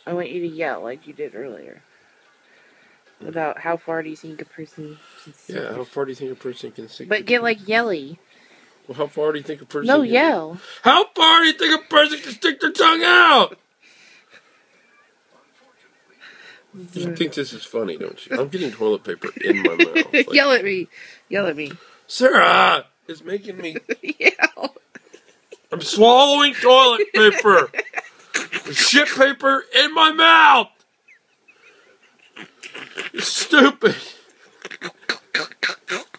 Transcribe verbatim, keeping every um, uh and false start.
I want you to yell like you did earlier. About how far do you think a person can stick? Yeah, how far do you think a person can stick? But get like yelly. Well, how far do you think a person No, can... yell. How far do you think a person can stick their tongue out? You think this is funny, don't you? I'm getting toilet paper in my mouth. Like, Yell at me. Yell at me. Sarah is making me... Yell. I'm swallowing toilet paper. There's shit paper in my mouth. It's stupid.